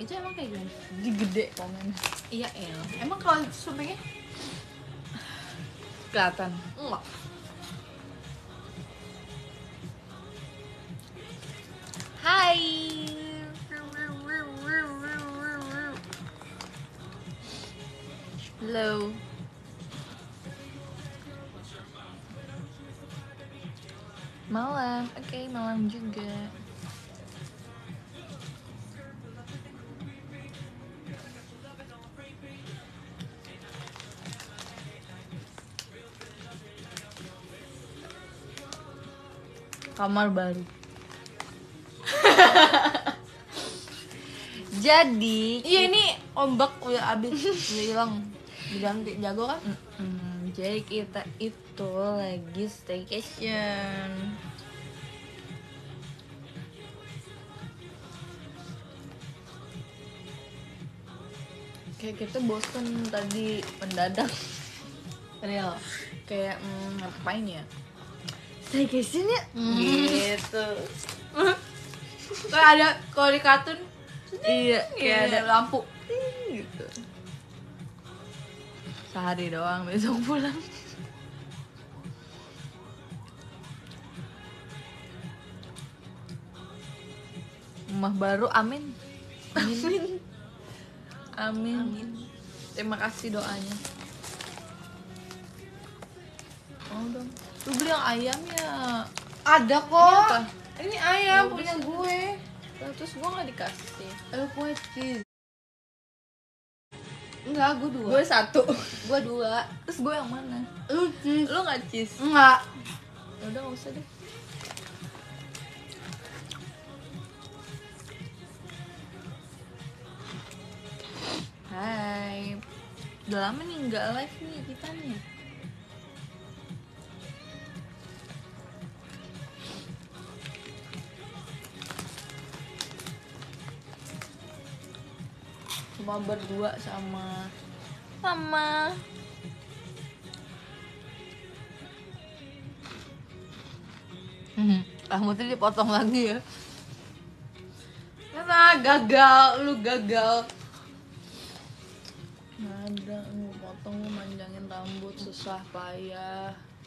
Itu emang kayak gimana? Jadi gede komen. Iya elah. Emang kalau sumpahnya Kelihatan. enggak. Hai. Hello. Malam, oke, malam juga. Kamar baru. Jadi, Iya ini ombak udah habis, udah hilang. Diganti jago kan? jadi kita itu lagi staycation. Kayak kita bosen tadi mendadak. Real. Kayak ngapain ya? Staycation ya? Gitu. Kayak ada kalau di kartun Iya, kayak ada lampu. gitu. Sehari doang besok pulang. Rumah baru, amin. Amin. Amin. Terima kasih doanya. Oh dong. Lu beli yang ayam ya? Ada Ini kok. apa? Ini ayam Ya udah punya sih. gue. Terus gua nggak dikasih. Lu punya cheese. Enggak, gue 2. Gue 1. Gue 2. Terus gue yang mana? Lu cheese. Lu nggak cheese? Enggak. Ya udah nggak usah deh. Hai. Udah lama nih nggak live nih kita nih. Cuma berdua sama Mama. Rambutnya dipotong lagi ya. Karena gagal, lu gagal. Nggak ada, lu potong, lu manjangin rambut susah payah.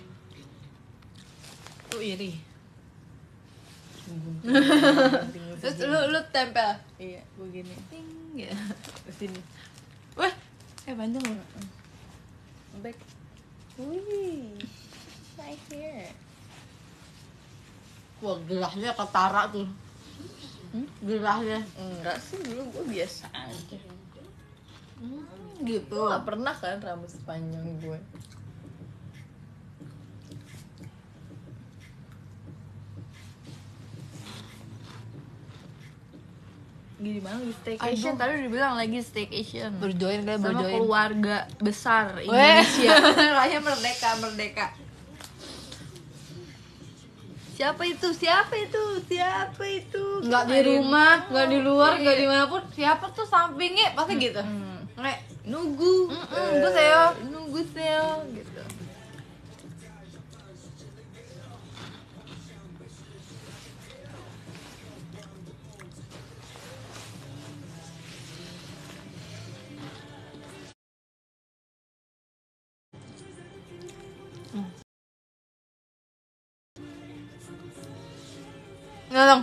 Lu iri. Terus lu tempel. Iya, begini. Ting ya. Ke sini. Wah, panjang loh. Back. Wih. Right here. Wah, gerahnya ketara tuh. Gerahnya. Enggak sih, dulu gue biasa aja. Gitu. Lu gak pernah kan rambut sepanjang gue? Gimana lagi staycation? Aduh. Tadi udah bilang lagi staycation. Berjoin kali, sama berjoin. keluarga besar Weh. Indonesia. Raya merdeka, merdeka. Siapa itu? Siapa itu? Siapa itu? Nggak di rumah, nggak di luar, nggak dimanapun. Siapa tuh sampingnya pasti gitu. Kayak Nunggu. nunggu saya. Nunggu sel gitu. Nggak dong.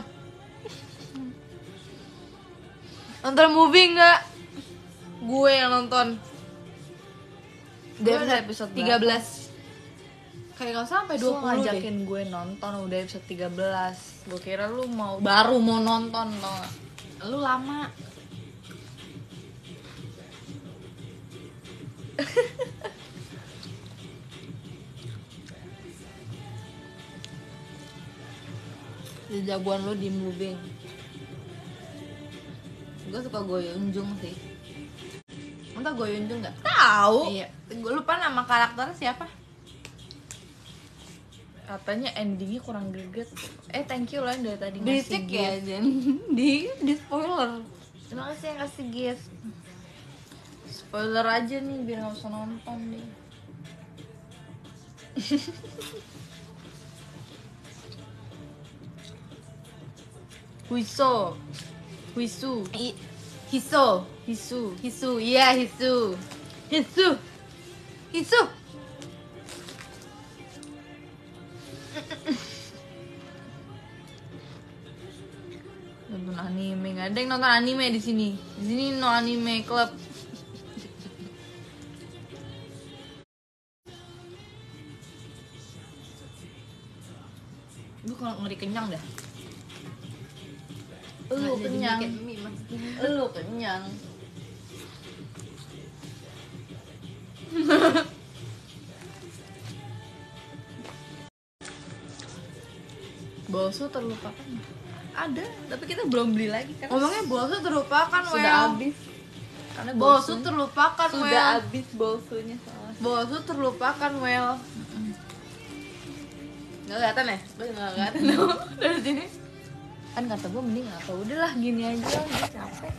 Nonton movie nggak? Gue yang nonton. Udah episode 13. Kayak nggak sampai 20 Lu deh. ngajakin gue nonton udah episode 13. Gue kira lu mau Baru mau nonton tau nggak? Lu lama. jagoan lu di moving. Gue suka Goyunjung sih. Entah gue Yunjung nggak? Tahu. Iya. Gue lupa nama karakternya siapa. Katanya endingnya kurang greget. Thank you lah yang dari tadi ngasih Berisik ya gift. Jen. Di spoiler. Terima kasih yang kasih gift. Spoiler aja nih biar nggak usah nonton nih. Huiso, Huisu. Hiso. Hisu. Hisu, iya Hisu. Hisu. Hisu. Nonton anime, nggak ada yang nonton anime di sini. Di sini no anime club. Lu kalau ngeri kenyang dah. Lu kenyang. Lu kenyang. Bosu terlupakan. Ada, tapi kita belum beli lagi kan. Ngomongnya bosu terlupakan, Sudah Wel. habis. Karena Bosu terlupakan, sudah Wel. habis bosunya soalnya. Bosu terlupakan, Wel. Nggak kelihatan ya? Gue nggak kelihatan tuh dari sini. Kan kata gue mending apa udahlah gini aja, gue capek.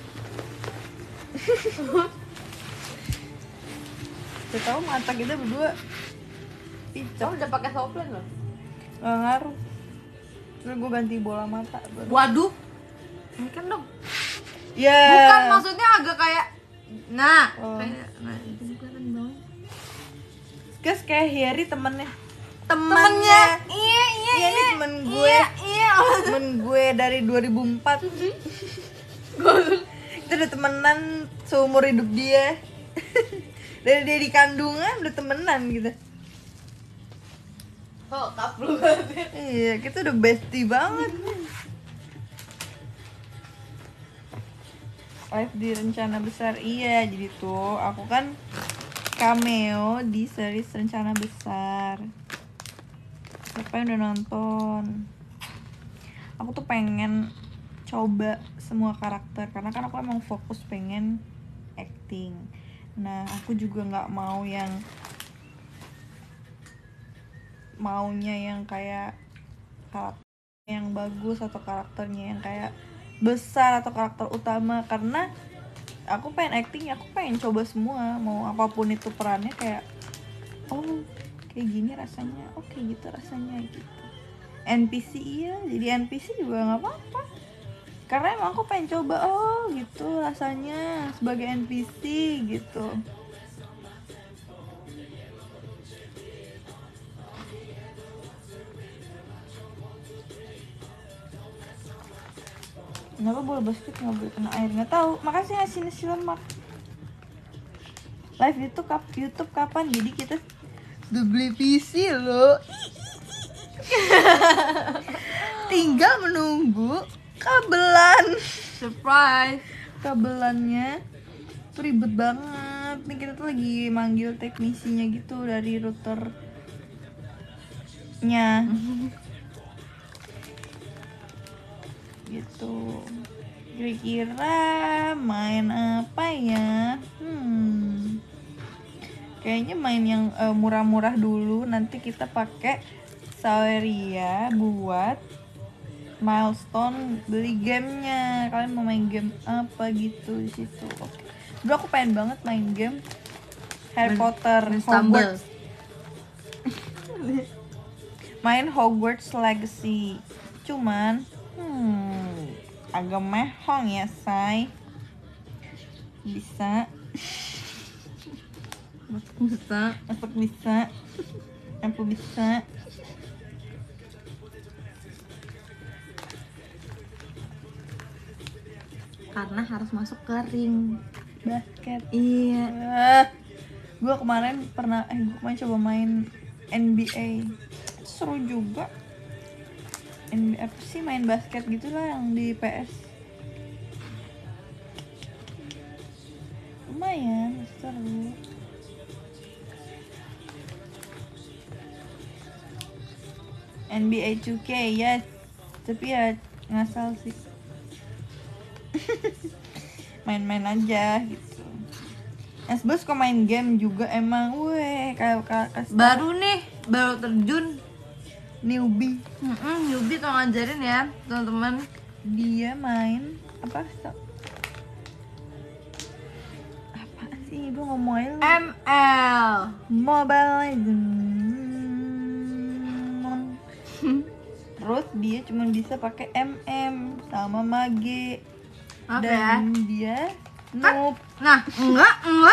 Udah tahu mata kita berdua picok. Kamu udah pakai soplen loh. Nggak ngaruh. Terus gue ganti bola mata baru. Waduh. Ini kan dong. Ya. Bukan, maksudnya agak kayak nah, Oh. kayak nah, itu kelihatan dong. Guys, kayak Harry temennya. Temennya. Iya, Iya, ini temen gue. Iya. Temen gue dari 2004. Itu udah temenan seumur hidup dia. Dari dia di kandungan udah temenan gitu. Oh, kaplu banget. Iya, kita udah bestie banget. Live di Rencana Besar. Iya, jadi tuh aku kan cameo di series Rencana Besar. Siapa yang udah nonton? Aku tuh pengen coba semua karakter karena kan aku emang fokus pengen acting. Nah, aku juga nggak mau yang maunya yang kayak karakter yang bagus atau karakternya yang kayak besar atau karakter utama, karena aku pengen acting, aku pengen coba semua, mau apapun itu perannya, kayak oh kayak gini rasanya, oke gitu rasanya gitu. NPC iya, jadi NPC juga nggak apa-apa karena emang aku pengen coba, oh gitu rasanya sebagai NPC gitu. Kenapa bola basket nggak boleh kena air? Nggak tahu. Makasih ngasih nasi lemak. Live YouTube kapan? Jadi kita udah beli PC loh. Tinggal menunggu kabelan. Surprise. Kabelannya tuh ribet banget. Nih kita tuh lagi manggil teknisinya gitu dari routernya. Gitu. Kira-kira main apa ya? Kayaknya main yang murah-murah dulu. Nanti kita pakai Saweria buat milestone beli gamenya. Kalian mau main game apa gitu di situ? Oke. Dulu aku pengen banget main game Harry Potter Hogwarts. Main Hogwarts Legacy. Cuman agak mehong ya, say. Bisa. Apa bisa. Karena harus masuk ke ring Basket. iya. Gue kemarin coba main NBA. Seru juga. NBA apa sih, main basket gitulah yang di PS. Lumayan seru. NBA 2K yes, tapi ya ngasal sih. Main-main aja gitu. Bos kok main game juga emang, kayak Baru terjun. newbie. Yubi tolong ngajarin ya, teman-teman. Dia main apa sih, ibu ngomong aja lu. ML. Mobile Legends. Terus dia cuma bisa pakai MM sama Mage. Oke. Dan dia noob. Nah, enggak.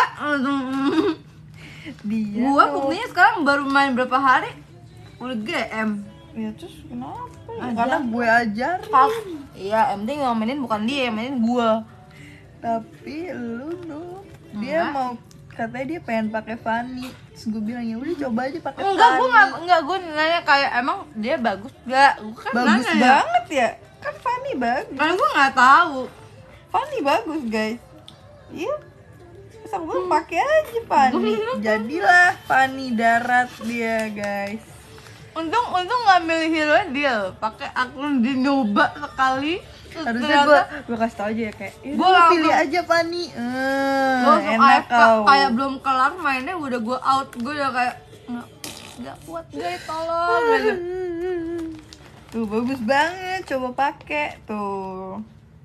Dia Gua noob. buktinya sekarang baru main berapa hari udah GM. Ya terus kenapa? Ya, Ajar. karena gue ajarin. Iya, yang penting yang mainin bukan dia, yang mainin gua. Tapi lu noob. Dia Enggak. mau katanya dia pengen pakai Fanny. Terus gue bilang ya udah coba aja pakai Enggak, Fanny. gua nanya kayak emang dia bagus gak? Gua kan Bagus nanya. banget ya. Kan Fanny bagus. Kan gua nggak tahu. Fanny bagus guys. Iya. Terus aku bilang pakai aja Fanny. Jadilah Fanny darat dia guys. Untung ngambil hero dia, pakai akun di nyoba sekali. Terus Harusnya gue kasih tau aja ya kayak Gua lu langsung- pilih aja Fanny. Gua langsung Enak AFK, kau. kayak belum kelar mainnya udah gua out. Gua udah kayak nggak kuat guys, tolong aja. Tuh bagus banget, coba pakai tuh.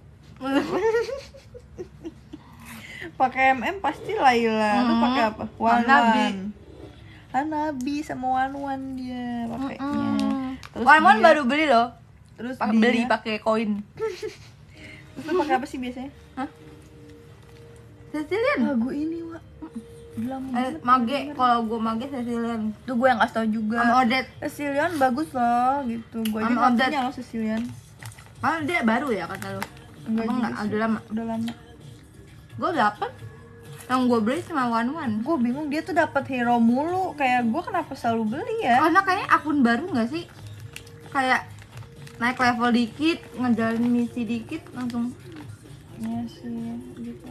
Pakai pasti Laila. Lu pakai apa? Hanabi. Hanabi sama Wanwan dia pakainya. Terus Waimon dia- baru beli loh. terus Beli dia- pakai koin. Terus lu pakai apa sih biasanya? Sicilian. Lagu ini, Wak. Bilang Mage, kalau gua mage Sicilian. tuh gue yang kasih tau juga. Sama Odet. Sicilian bagus loh gitu. Gue aja Sama nggak Odet. punya loh Sicilian. Kan dia baru ya kata lu. Enggak Emang juga nggak? sih. Udah lama. Udah lama. Gua dapet. Yang gua beli sama Wanwan. Gue bingung dia tuh dapat hero mulu. Kayak gue kenapa selalu beli ya? Karena kayaknya akun baru nggak sih? Kayak naik level dikit, ngejalanin misi dikit langsung. Iya sih, gitu.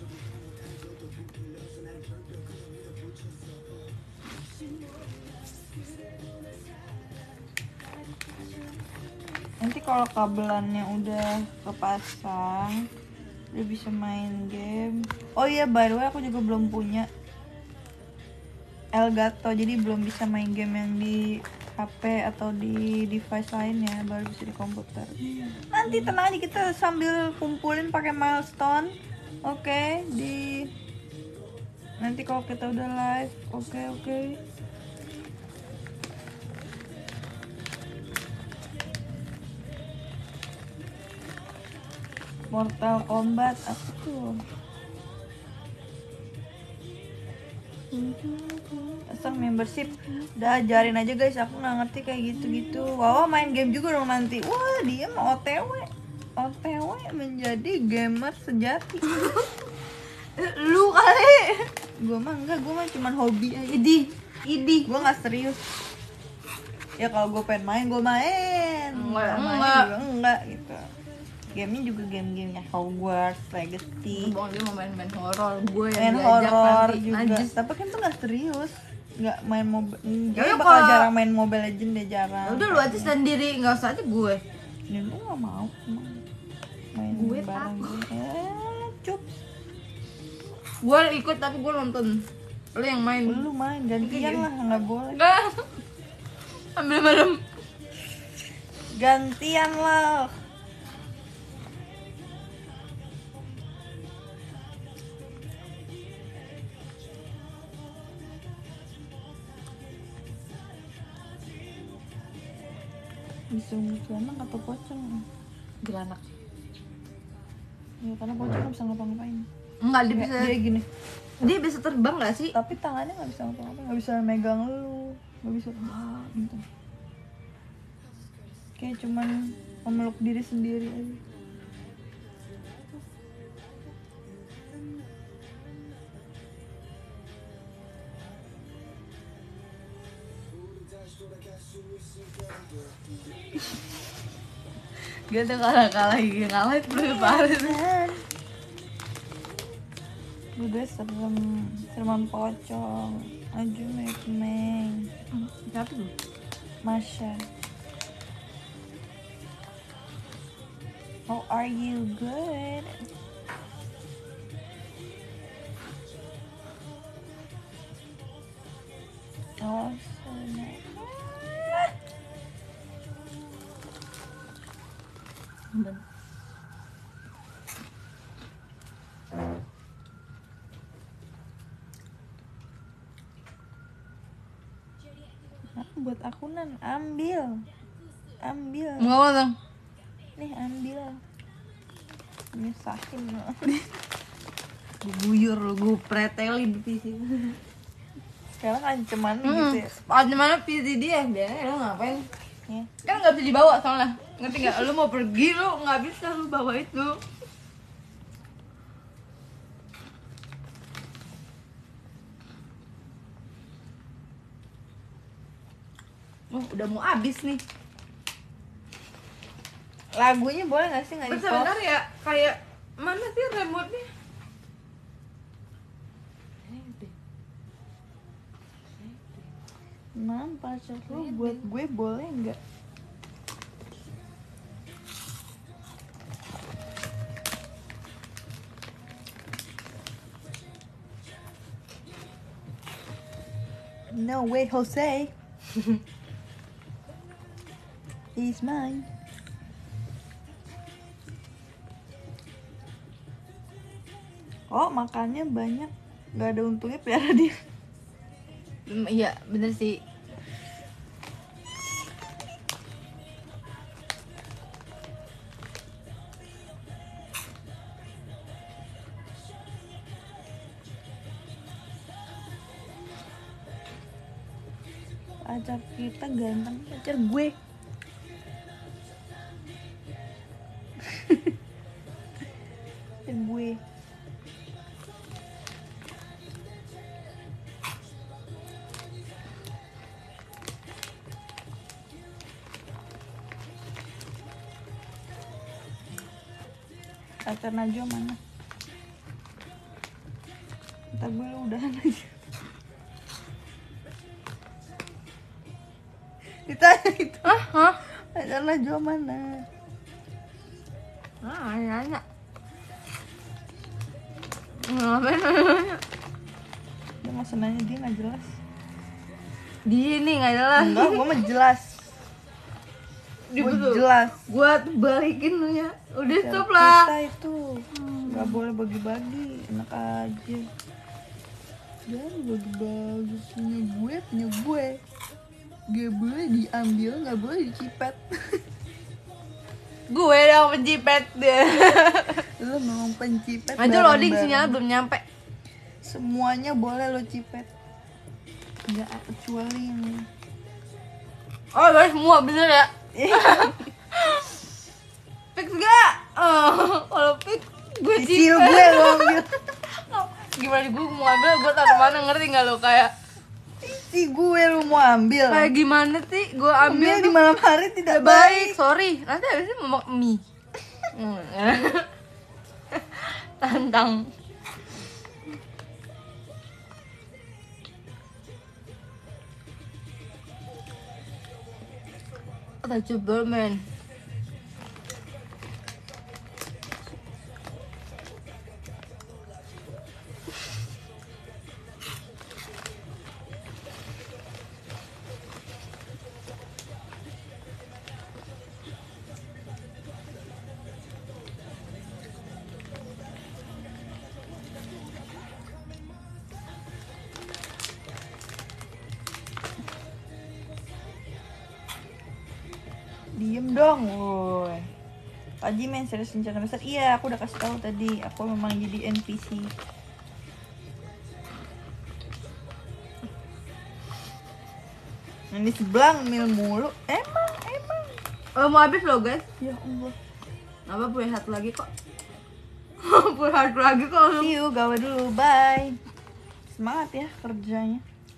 Nanti kalau kabelannya udah kepasang, dia bisa main game. Oh iya, by the way aku juga belum punya Elgato, jadi belum bisa main game yang di HP atau di device lainnya, baru bisa di komputer. Nanti tenang aja, kita sambil kumpulin pakai milestone. Oke, di nanti kalau kita udah live. Oke. Mortal Kombat apa tuh? Asal membership udah ajarin aja guys, aku nggak ngerti kayak gitu-gitu. Wawa main game juga dong nanti. Wah dia mau OTW menjadi gamer sejati. Lu kali. Gue mah enggak, gue mah cuman hobi aja. Idi. Gue nggak serius. Ya kalau gue pengen main, gue main. Enggak. Juga enggak gitu. Gamenya juga game-gamenya Hogwarts Legacy. Bang dia mau main horor, gue Main yang diajak horor nanti. juga. Najis. Tapi kan tuh nggak serius. Nggak main mobile. Ya Dia udah, bakal kalau- jarang main Mobile Legend deh, jarang. Ya udah lu aja sendiri, nggak usah aja gue. Dan gue gak mau emang main Gue bareng takut. gue. Cup. Gue ikut tapi gue nonton. Lu yang main. Lu main gantian lah, nggak boleh. Enggak. Ambil bareng. Gantian lah. Bisa anak atau pocong? Gelanak. Ya karena pocong nggak bisa ngapa-ngapain. Enggak, dia Kayak bisa dia gini. dia bisa terbang nggak sih? Tapi tangannya nggak bisa ngapa-ngapain, nggak bisa megang lu, nggak bisa gitu. Kayak cuman memeluk diri sendiri aja. Gitu kalah itu parah. Udah serem pocong. Aju meng. Siapa tuh? Masya. How are you? Good. Oh, so nice. Aku buat akunan, ambil. Enggak mau dong. Nih ambil. Nyesahin. Gue guyur lo, gue pretelin di PC. Sekarang ancaman gitu ya. Mana PC dia? Dia lo ngapain? Ya. Kan nggak bisa dibawa soalnya. Ngerti nggak? Lu mau pergi lu nggak bisa lu bawa itu. Oh, udah mau habis nih. Lagunya boleh nggak sih nggak di Bentar ya, kayak mana sih remote-nya? Mam, pacar lu buat gue boleh nggak? No way, Jose. He's mine. Oh, makannya banyak. Gak ada untungnya pelihara dia. Iya, bener sih. Pacar kita ganteng, pacar gue. Pacar gue. Pacar Najwa mana? Ntar gue lu udahan aja. Ditanya itu. Hah? Pacar Najwa mana? Nanya. Ngapain nanya? Dia masa nanya dia nggak jelas. Di ini nggak jelas. Enggak, gue mah jelas. Di Gue betul. jelas. Gua tuh balikin lu ya. Udah Pacar stop lah. Kita itu nggak boleh bagi-bagi, enak aja. Jangan bagi-bagi, punya gue. Gak boleh diambil, nggak boleh dicipet. Gue dong pencipet deh. Lu memang pencipet. Aja loading barang-barang. sinyal belum nyampe. Semuanya boleh lo cipet. Nggak kecuali yang Oh, baru semua bener ya? Fix gak? Oh, kalau fix gue sisil cipet. gue lo ambil. Gimana gue mau ambil, gue taruh mana, ngerti gak lo? Kayak Si gue lu mau ambil. kayak gimana sih gue Ambil ambil di tuh malam hari tidak baik. baik. Sorry, nanti habisnya mau makan mie. Tantang. Ada Superman. Diem dong, woi. Pak Ji main serius rencana besar. Iya, aku udah kasih tahu tadi. Aku memang jadi NPC. Ini sebelah mil mulu. Emang. Mau habis lo guys? Ya Allah. Apa punya satu lagi kok? Punya satu lagi kok lu. See you, gawe dulu. Bye. Semangat ya kerjanya.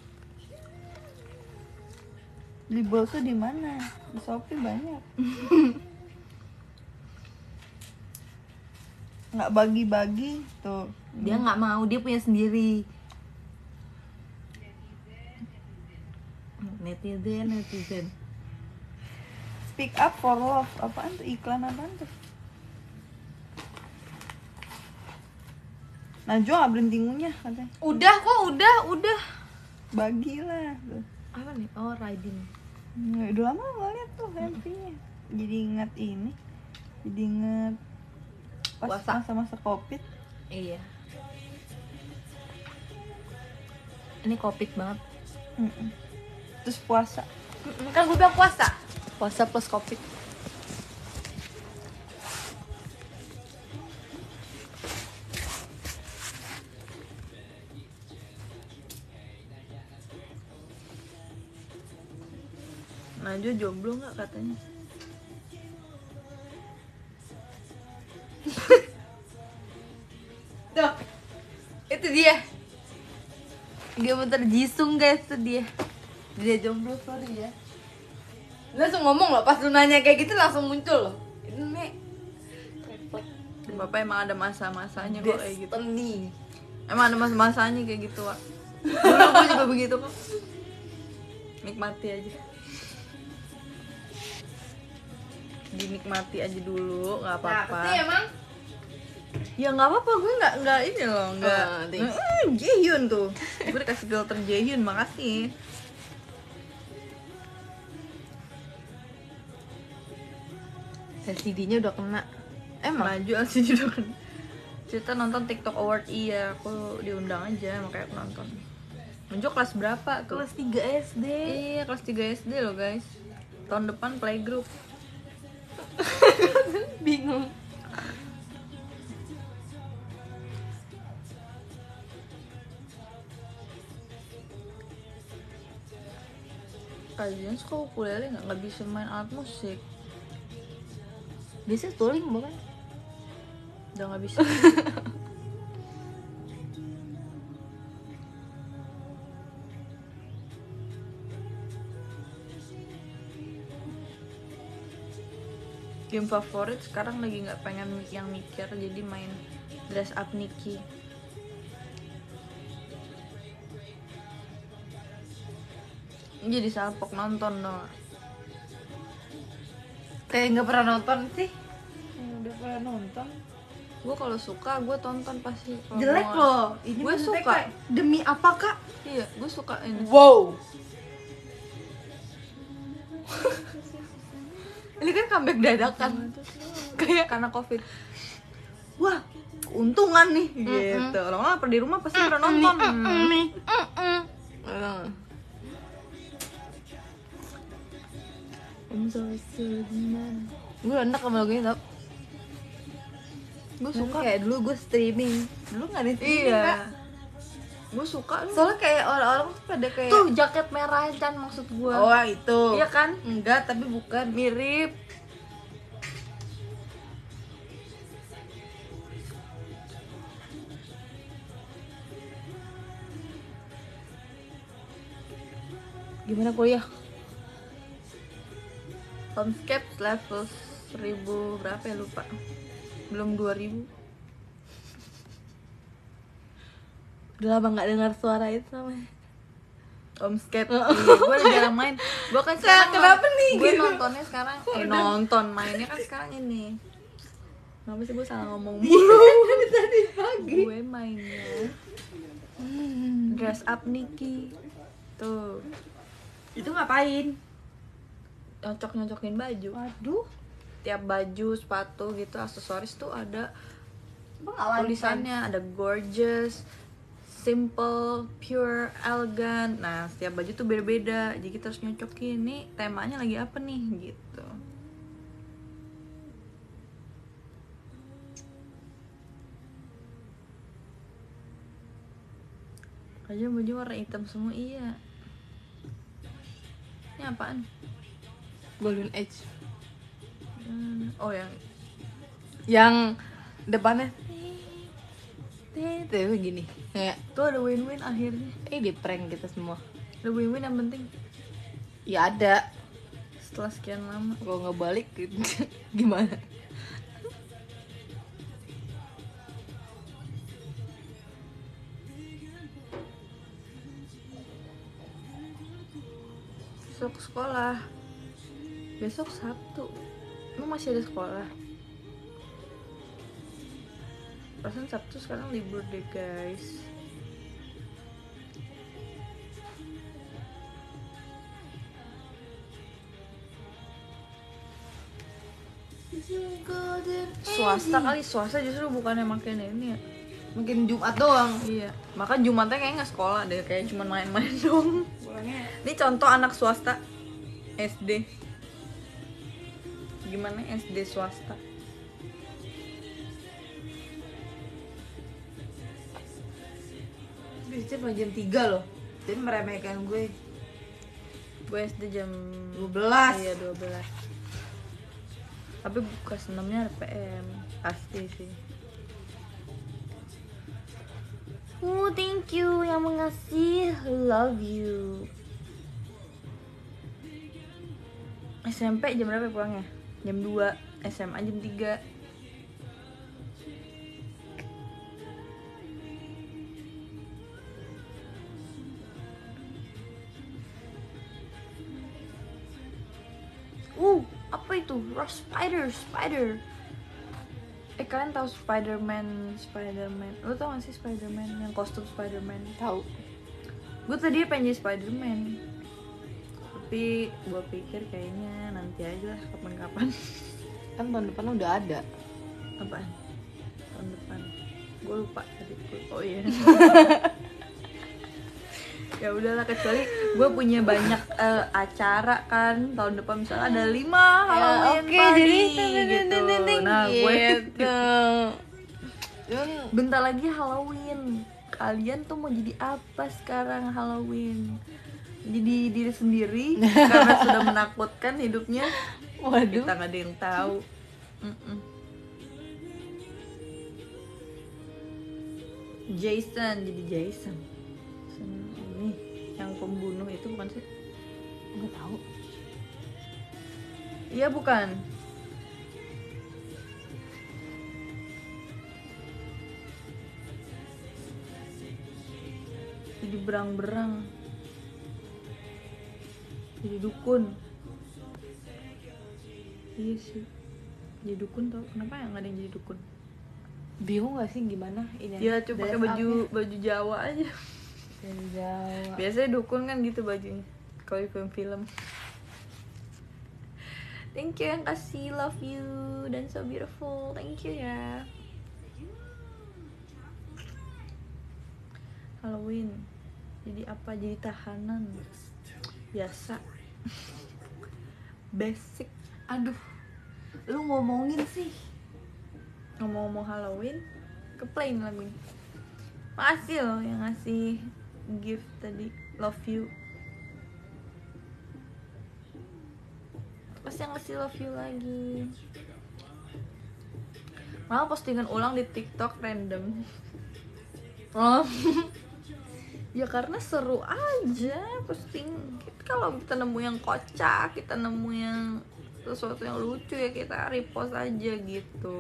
Beli bolso di mana? Di Shopee banyak. Nggak bagi-bagi tuh. Dia nggak mau, dia punya sendiri. Netizen. Speak up for love. Apaan tuh? Iklan apaan tuh? Najwa nggak berhenti ngunyah katanya. Udah kok, udah. Bagilah tuh. Apa nih? Oh, riding. Udah lama nggak lihat tuh MP-nya. Jadi ingat ini. Jadi ingat pas Puasa. masa-masa COVID. Iya. Ini covid banget. Mm-mm. Terus puasa. Kan gue bilang puasa. Puasa plus covid. Najwa jomblo nggak katanya? Tuh, itu dia. Geometer Jisung guys, itu dia. Dia jomblo, sorry ya. Langsung ngomong loh, pas lu nanya kayak gitu langsung muncul loh. Ini refleks Bapak emang ada masa-masanya kok kayak gitu. destiny. Emang ada masa-masanya kayak gitu, Wak. Dulu gue juga begitu kok. Nikmati aja. Dinikmati aja dulu, nggak apa-apa. Nah, pasti emang Ya nggak apa-apa, gue nggak ini loh, nggak. thanks. Jaehyun tuh, gue dikasih filter Jaehyun, makasih. LCD-nya udah kena. Emang Maju LCD dulu kan. Cerita nonton TikTok Award, iya, aku diundang aja, makanya aku nonton. Menjo kelas berapa tuh? kelas 3 SD. Iya, kelas 3 SD loh guys. Tahun depan playgroup. Bingung. Kalian suka ukulele nggak bisa main alat musik? Biasanya tuling bukan? Udah nggak bisa. Game favorit sekarang lagi nggak pengen yang mikir, jadi main Dress Up Nikki. Jadi salpok nonton dong. Kayak nggak pernah nonton sih. Udah pernah nonton. Gue kalau suka gue tonton pasti. Kalau Jelek gua- loh. Ini Gue maksudnya suka. kayak, demi apa kak? Iya, gue suka ini. Wow. Ini kan comeback dadakan. Kayak karena covid. Wah, Keuntungan nih gitu. Lama-lama di rumah pasti pernah nonton. nih. Gue enak sama lagunya tau. Gue Suka suka. kayak dulu gue streaming. Dulu nggak ada streaming Iya. Kak. Gue suka lu. Soalnya kayak orang-orang tuh pada kayak Tuh jaket merah Chan maksud gue. oh itu. Iya kan? Enggak, tapi bukan. Mirip. Gimana kuliah? Homescape level 1000 berapa ya lupa. Belum 2000. Udah lama nggak dengar suara itu namanya. Homescape. Iya, gue udah jarang main. Gue kan sekarang kenapa nih? Gue Gitu. nontonnya sekarang nonton mainnya kan sekarang ini. Kenapa sih gue salah ngomong mulu? Tadi pagi. Gue mainnya Dress Up Nikki. Tuh, Itu ngapain? nyocok-nyocokin baju. Waduh. Tiap baju, sepatu gitu, aksesoris tuh ada Bang nggak tulisannya, ada gorgeous, simple, pure, elegant. Nah, setiap baju tuh beda-beda. Jadi kita harus nyocokin nih temanya lagi apa nih gitu. Aja baju warna hitam semua, iya. Ini apaan? Golden Age. Oh Yang depannya itu gini. Kayak tuh ada win-win akhirnya. di prank kita semua. Ada win-win yang penting Ya ada. setelah sekian lama. Kalau nggak balik gimana? Besok sekolah. Besok Sabtu. Emang masih ada sekolah? Perasaan Sabtu sekarang libur deh guys. Swasta kali, swasta justru bukannya makin ini ya. Mungkin Jumat doang. Iya, maka Jumatnya kayaknya nggak sekolah deh, kayak cuma main-main dong. Pulangnya Ini contoh anak swasta SD. Gimana SD swasta? biasanya mulai jam 3 loh. Jadi meremehkan gue. Gue SD jam 12. Iya 12. Tapi kelas 6-nya RPM. Pasti sih. Oh, thank you yang mengasih, love you. SMP jam berapa pulangnya? Jam 2, SMA jam 3. Apa itu? Rush Spider. Kalian tahu Spider-Man? Lo tau gak sih Spider-Man? Yang kostum Spider-Man? Tahu. Gue tadi pengen jadi Spider-Man, tapi gue pikir kayaknya nanti aja lah, kapan-kapan. Kan tahun depan udah ada. Apaan? Tahun depan gue lupa tadi. Oh iya. Ya udahlah, kecuali gue punya banyak acara kan tahun depan, misalnya ada 5 Halloween oke, party jadi gitu. Nah gue gitu. bentar lagi Halloween. Kalian tuh mau jadi apa sekarang Halloween? Jadi diri sendiri karena sudah menakutkan hidupnya. Waduh. Kita nggak ada yang tahu. Jason, jadi Jason. Ini yang pembunuh itu bukan sih? Nggak tahu. Iya bukan. Jadi berang-berang. Jadi dukun. Iya sih. Jadi dukun tau kenapa ya nggak ada yang jadi dukun? Bingung gak sih gimana ini? Dia cuma pakai baju Jawa aja. Dari Jawa. Biasanya dukun kan gitu bajunya kalau di film-film. Thank you yang kasih, love you dan so beautiful. Thank you ya. Halloween. Jadi apa? Jadi tahanan. Biasa. Basic. Aduh, lu ngomongin sih. Ngomong-ngomong Halloween, keplain lagunya. Makasih loh yang ngasih gift tadi, love you. Terus yang ngasih love you lagi. Malah postingan ulang di TikTok random. Oh. Ya karena seru aja posting. Kalau kita nemu yang kocak, kita nemu yang sesuatu yang lucu ya kita repost aja gitu.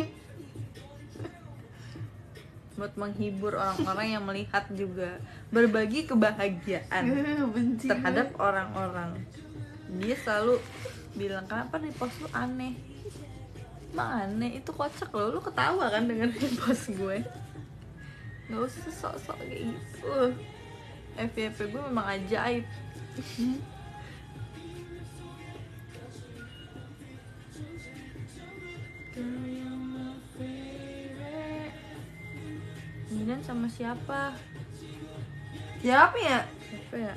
Buat menghibur orang-orang yang melihat juga, berbagi kebahagiaan terhadap orang-orang. Dia selalu bilang, kenapa repost lu aneh? Emang aneh? Itu kocak loh, lu ketawa kan dengan repost gue? Gak usah sok-sok kayak gitu. FYP gue memang ajaib. Kemudian sama siapa? Siapa ya? Siapa ya?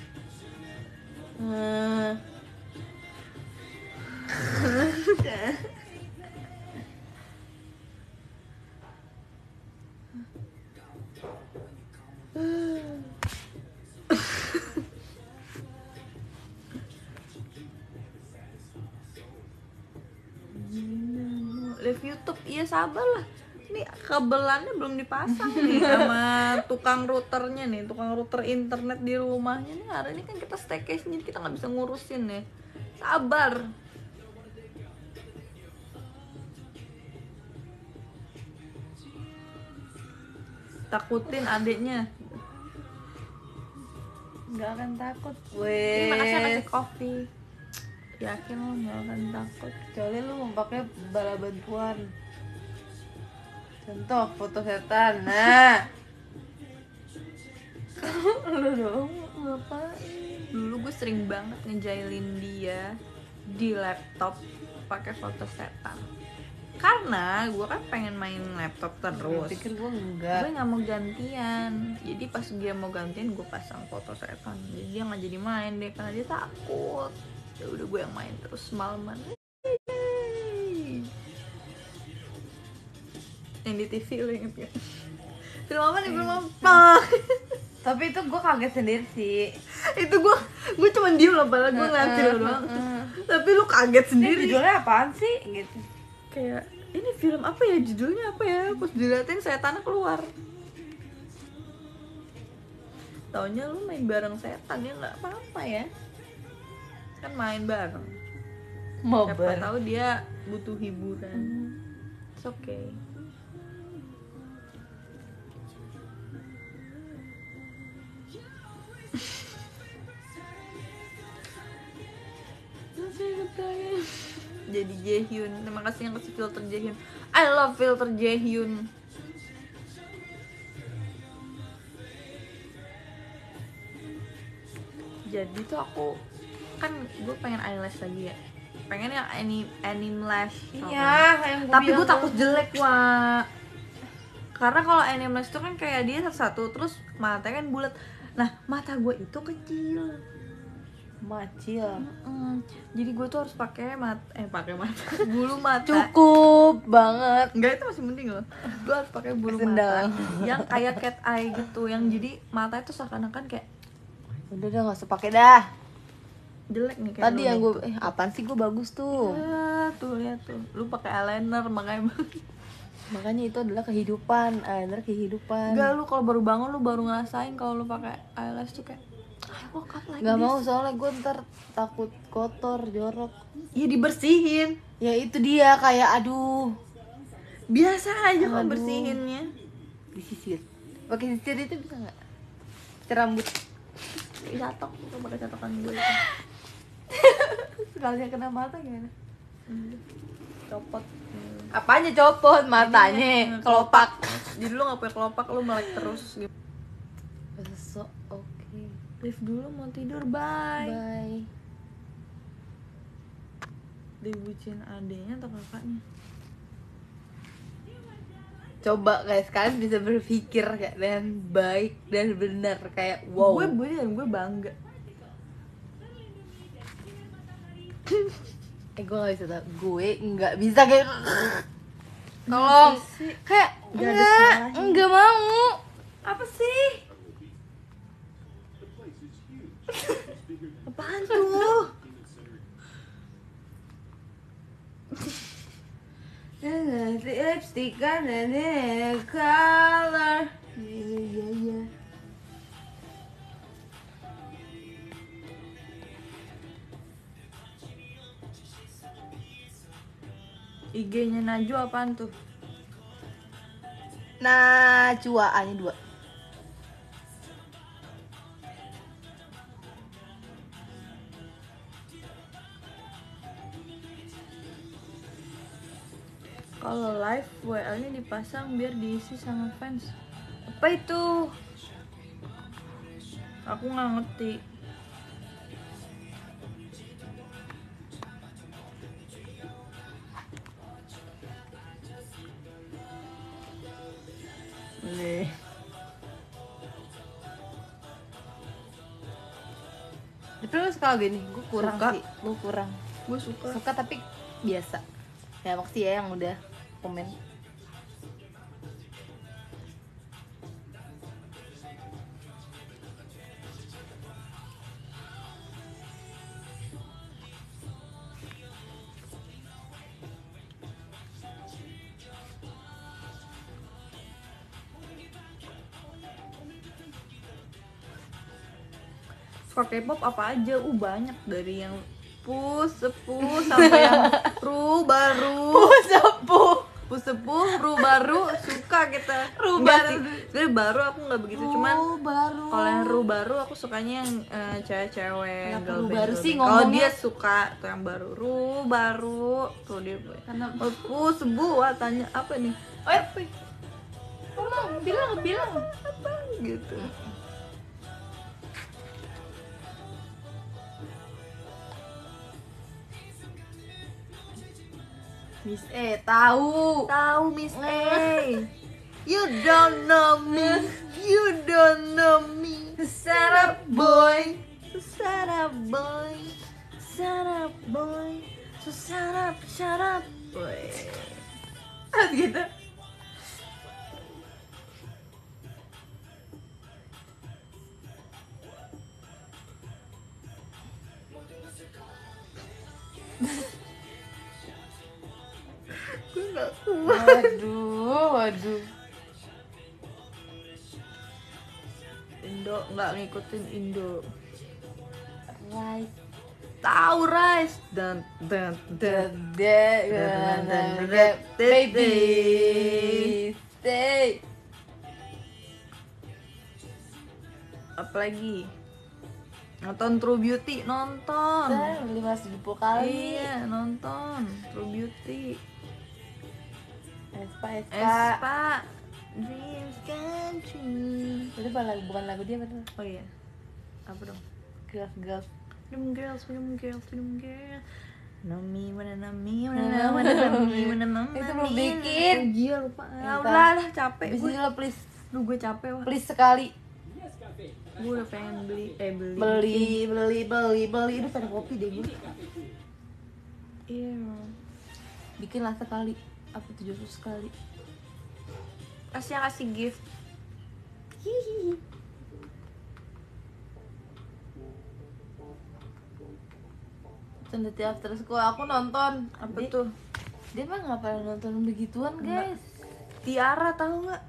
Live YouTube, iya sabar lah. Ini kabelannya belum dipasang nih sama tukang routernya nih, tukang router internet di rumahnya nih. Hari ini kan kita staycation jadi kita nggak bisa ngurusin ya. Sabar. Takutin adeknya. Nggak akan takut. Terima kasih kasih kopi. Yakin lo nggak akan takut? Kecuali lu mau pakai bala bantuan. Contoh foto setan. Nah. Lu dong ngapain? Dulu gue sering banget ngejailin dia di laptop pakai foto setan. Karena gue kan pengen main laptop terus. Pikir gue Gue enggak. nggak mau gantian. Jadi pas dia mau gantian gue pasang foto setan. Jadi dia nggak jadi main deh karena dia takut. Ya udah gue yang main terus malaman. Yang di TV lo inget gak? Film apa nih? Film apa? Tapi itu gue kaget sendiri sih. Itu gue cuma diem lah, padahal gue ngeliatin lo doang. Tapi lu kaget Ini sendiri. judulnya apaan sih gitu. Kayak ini film apa ya, judulnya apa ya, pas diliatin setannya keluar. Taunya lu main bareng setan, ya nggak apa-apa ya, kan main bareng. Siapa Mabar. tahu dia butuh hiburan. It's okay. Jadi Jaehyun, terima kasih yang kasih filter Jaehyun. I love filter Jaehyun. Jadi tuh aku kan gue pengen eyelash lagi ya, pengen yang anime lash. Iya, yang gua Tapi gue bilang takut jelek, Wak. Karena kalau anime lash itu kan kayak dia satu-satu, terus matanya kan bulat. Nah, mata gue itu kecil. Macil. Jadi gue tuh harus pakai pakai mata bulu mata. Cukup banget. Enggak, itu masih mending loh. Gue harus pakai bulu Sendal. mata yang kayak cat eye gitu, yang jadi mata itu seakan-akan kayak Udah nggak usah pakai dah. jelek nih kayak Tadi lu yang nih. gue apaan sih, gue bagus tuh. Tuh lihat tuh, lu pakai eyeliner makanya. Makanya itu adalah kehidupan, eyeliner kehidupan. Enggak, lu kalau baru bangun lu baru ngerasain kalau lu pakai eyelash tuh kayak I woke up like Nggak this. mau, soalnya gue ntar takut kotor, jorok. Ya dibersihin. Ya itu dia, kayak aduh, Biasa aja kok Aduh. bersihinnya. disisir. Pakai sisir itu bisa nggak? Sisir rambut. Catok, lu pakai catokan gue. Sekalinya kena mata gimana? Copot. Apanya copot matanya? Kelopak. Jadi lu nggak punya kelopak, lu melek terus gitu. Besok oke. Live dulu, mau tidur, bye. Bye. Dibucin adenya atau kakaknya? Coba guys, kalian bisa berpikir kayak dengan baik dan benar, kayak wow. Gue bangga. Gue gak bisa tau. Gue nggak bisa kayak tolong sih? kayak Nggak ada salahnya. enggak mau. Apa sih? Apaan tuh? Lipstick kan ada color. Iya. IG-nya Najwa apaan tuh? Nah, A-nya 2. Kalau live WL-nya dipasang biar diisi sama fans. Apa itu? Aku nggak ngerti. Nih. Tapi lu suka gini, gue kurang Suka. sih. Gue kurang. Gue suka. Suka tapi biasa. Ya makasih ya yang udah komen. Suka K-pop apa aja? Banyak, dari yang sepuh sampai yang baru. Sepuh, baru suka kita. Enggak sih, sebenarnya baru aku nggak begitu, cuman baru. kalau yang baru aku sukanya yang cewek-cewek. Kenapa girl Ru band, baru girl sih band. Kalau ngomongnya? dia suka tuh yang baru tuh dia. Karena Sepuh, wah tanya apa nih? ngomong, bilang. Apa gitu. Miss tahu. Tahu Miss A. You don't know me. You don't know me. Shut up, boy. Shut up, boy. Shut up, boy. So shut up, boy. Gitu. Gue nggak kuat. Waduh. Indo nggak ngikutin Indo. Right. Tahu Rice dan Baby stay. apalagi nonton True Beauty, nonton. 5.000 kali. Iya, nonton True Beauty. Espa. Dreams come true. Itu bukan lagu dia betul. Oh iya, apa dong? Girls. Them girls. Know me, wanna know me, Itu belum bikin. Iya lupa. Entar. Udah capek gue. Bisa lo please. Duh gue capek wah. Please sekali. Gue udah pengen beli. Beli. Itu pada kopi deh gue. Iya. Bikinlah sekali. Apa 700 sekali. Kasih gift. Hihihi. Tanda After School aku nonton. Apa tuh? Dia mah nggak pernah nonton begituan guys. Tiara tahu nggak?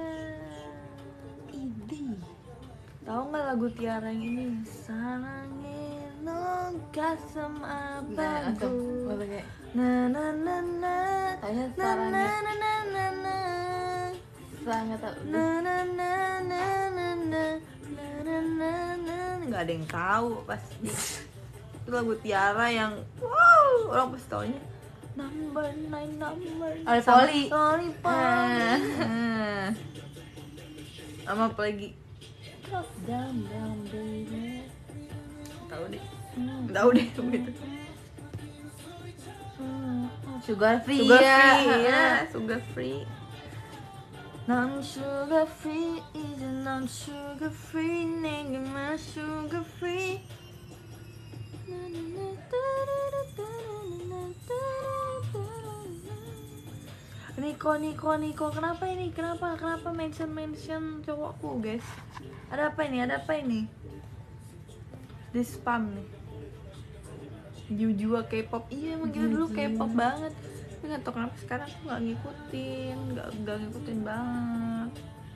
Ini. Tahu nggak lagu Tiara yang ini? Sarangin kasam Nah, apa langsung kayak na na na na kayaknya na sarangnya na na na na sangat tahu. na na na na na na na na na nggak ada yang tahu pasti. Itu lagu Tiara yang wow orang pasti taunya number 9. Ada Sama Poli. Poli. Sama apa lagi? Down baby. Tahu deh. Tahu deh gitu. Sugar free Sugar ya. free ya, sugar free. Non sugar free is a non sugar free, nigga my sugar free. Niko, kenapa ini? Kenapa mention cowokku, guys? Ada apa ini? Di spam nih. Jujua K-pop. Iya, emang kita dulu K-pop banget. Tapi nggak tahu kenapa sekarang aku nggak ngikutin banget.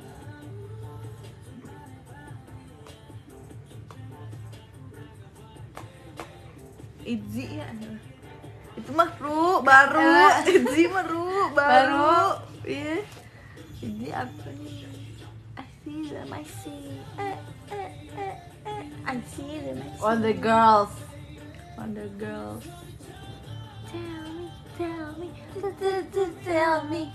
Itzy ya. Itu mah baru. Itzy mah baru. Iya. Itzy apa nih? I see them. I see them. Wonder Girls. Tell me.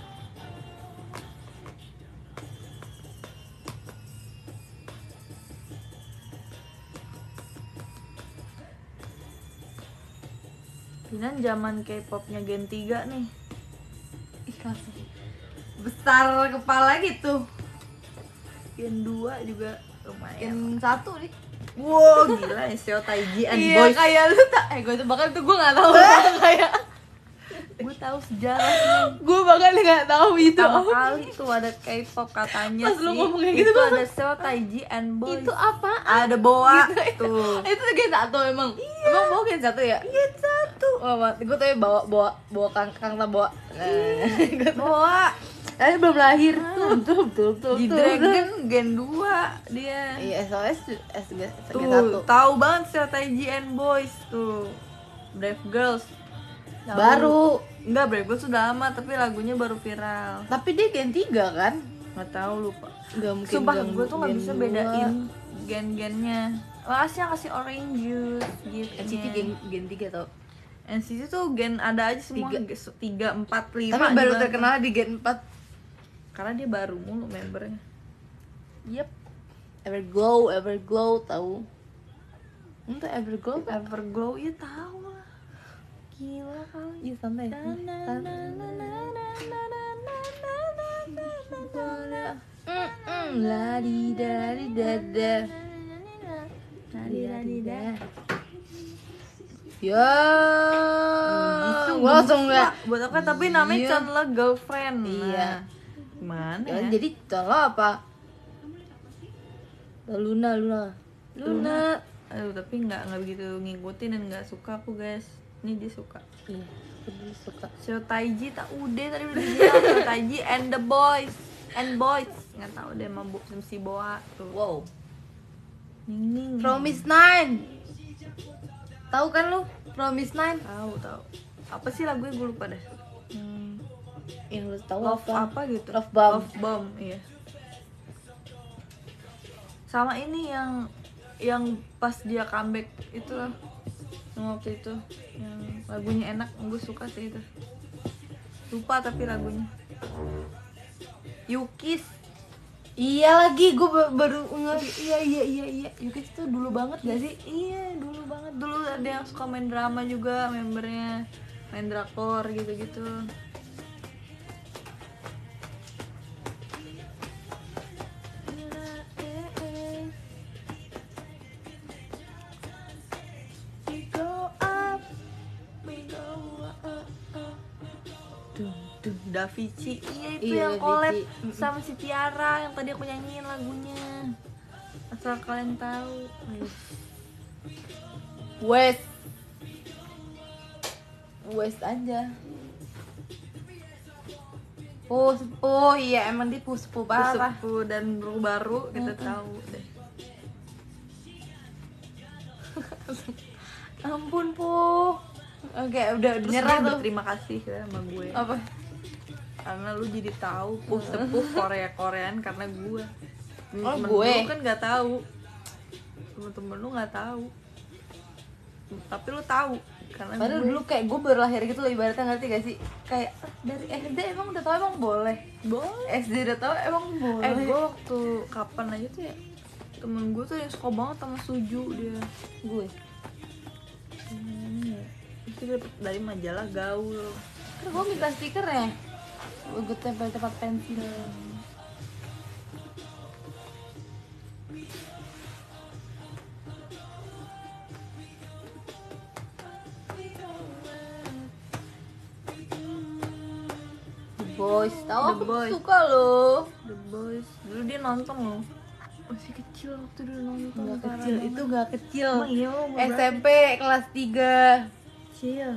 Kinan zaman K-popnya Gen 3 nih. Ih, langsung besar kepala gitu. Gen 2 juga lumayan. Gen 1 nih. Wow, gila ya Seo Taiji and Iya, Boys. kayak lu tak. Gue tuh bakal tuh gue nggak tahu kayak. Gue tahu sejarahnya. Gue bakal nggak tahu itu. Pertama kali tuh ada K-pop katanya. Pas lu sih. ngomong kayak gitu, itu gua- ada Seo Taiji and Boys. Itu apa? Ada Boa Gitu. tuh. Itu Gen 1 emang. Emang bawa Gen 1 ya? Gen 1. Oh, gue tuh bawa kang bawa. Nah, Boa tapi belum lahir. Betul. di Dragon Gen 2 dia. Iya, SOS Gen Tuh, 1. tahu banget Seo Taiji and Boys tuh. Brave Girls. Tahu. Baru. Enggak, Brave Girls sudah lama tapi lagunya baru viral. Tapi dia Gen 3 kan? Nggak tahu, lupa. Enggak mungkin. Sumpah Gen- gue tuh nggak Gen bisa 2. bedain gen-gennya. Kasih orange juice gitu. NCT Gen 3 tau. NCT tuh gen ada aja semua 3, 4, 5. Tapi baru terkenal di Gen 4. karena dia baru mulu membernya. Yep. Everglow tahu. Itu Everglow kan? Everglow ya tahu lah. Gila kali. Iya santai. Ladi dari dada. Ladi dari dada. Ya, gua langsung nggak. Buat apa? Tapi namanya Iya. Chonle Girlfriend. Iya. Gimana Ya, ya? jadi contoh apa? Luna. Aduh, tapi nggak begitu ngikutin dan nggak suka aku, guys. Ini dia suka. Iya, aku dulu suka. Show Taiji tak udah tadi udah bilang Show Taiji and the boys nggak tahu deh sama si Boa tuh. Wow. Ning. Promise 9. Tahu kan lu? Promise 9. Tahu. Apa sih lagunya gue lupa deh. Yang lu tahu Love apa gitu. Love Bomb. Love Bomb, iya. Sama ini yang pas dia comeback itu loh. Yang waktu itu yang lagunya enak, gue suka sih itu. Lupa tapi lagunya. Yukis. Iya lagi, gue baru iya. Yukis tuh dulu banget gak sih? Iya, dulu banget. Dulu ada yang suka main drama juga membernya. Main drakor gitu-gitu. Davichi, iya itu Iya, yang collab Davichi. sama si Tiara yang tadi aku nyanyiin lagunya. Asal kalian tahu. West aja. Oh iya, emang dia sepuh parah. Sepuh dan baru kita tahu deh. Ampun po. Oke, udah Terus nyerah dia tuh. berterima kasih ya sama gue. Apa? Karena lu jadi tahu sepuh Koreaan karena gue. Oh, Temen gue? lu kan nggak tahu. Temen-temen lu nggak tahu. Tapi lu tahu karena Padahal gue. dulu kayak gue baru lahir gitu loh, ibaratnya, ngerti gak sih? Kayak dari SD emang udah tau emang boleh. SD udah tau emang boleh. Gue waktu kapan aja tuh ya, temen gue tuh yang suka banget sama Suju dia. gue. Itu dia dapet dari majalah Gaul. Kan gue minta stikernya. Gue tempel tempat pensil. The Boys, tahu The aku Boys. suka loh. The Boys. Dulu dia nonton loh. Masih kecil waktu dulu nonton. Nggak parah kecil, banget. itu nggak kecil. Emang iya lo umur berapa? SMP kelas 3. Kecil.